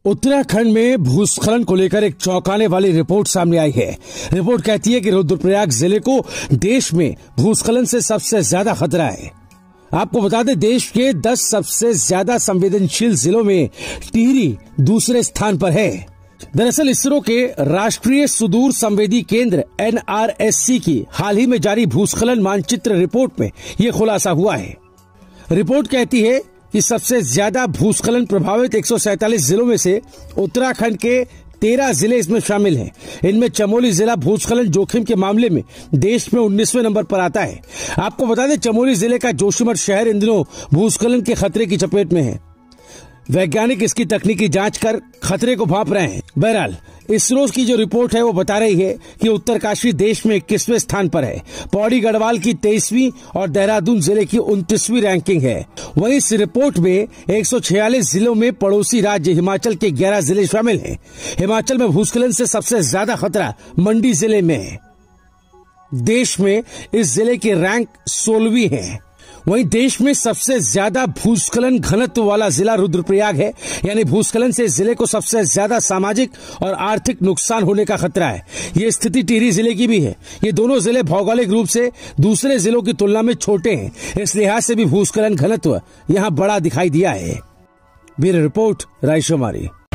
उत्तराखंड में भूस्खलन को लेकर एक चौंकाने वाली रिपोर्ट सामने आई है। रिपोर्ट कहती है कि रुद्रप्रयाग जिले को देश में भूस्खलन से सबसे ज्यादा खतरा है। आपको बता दें, देश के 10 सबसे ज्यादा संवेदनशील जिलों में टिहरी दूसरे स्थान पर है। दरअसल इसरो के राष्ट्रीय सुदूर संवेदी केंद्र NRSC की हाल ही में जारी भूस्खलन मानचित्र रिपोर्ट में यह खुलासा हुआ है। रिपोर्ट कहती है कि सबसे ज्यादा भूस्खलन प्रभावित 147 जिलों में से उत्तराखंड के 13 जिले इसमें शामिल हैं। इनमें चमोली जिला भूस्खलन जोखिम के मामले में देश में 19वें नंबर पर आता है। आपको बता दें, चमोली जिले का जोशीमठ शहर इन दिनों भूस्खलन के खतरे की चपेट में है। वैज्ञानिक इसकी तकनीकी जांच कर खतरे को भांप रहे हैं। बहरहाल इसरो की जो रिपोर्ट है वो बता रही है कि उत्तरकाशी देश में 21वें स्थान पर है। पौड़ी गढ़वाल की 23वीं और देहरादून जिले की 29वीं रैंकिंग है। वहीं इस रिपोर्ट में 146 जिलों में पड़ोसी राज्य हिमाचल के 11 जिले शामिल हैं। हिमाचल में भूस्खलन से सबसे ज्यादा खतरा मंडी जिले में है। देश में इस जिले की रैंक 16वीं है। वहीं देश में सबसे ज्यादा भूस्खलन घनत्व वाला जिला रुद्रप्रयाग है। यानी भूस्खलन से जिले को सबसे ज्यादा सामाजिक और आर्थिक नुकसान होने का खतरा है। ये स्थिति टिहरी जिले की भी है। ये दोनों जिले भौगोलिक रूप से दूसरे जिलों की तुलना में छोटे हैं। इस लिहाज से भी भूस्खलन घनत्व यहाँ बड़ा दिखाई दिया है। Bureau report, रायशुमारी।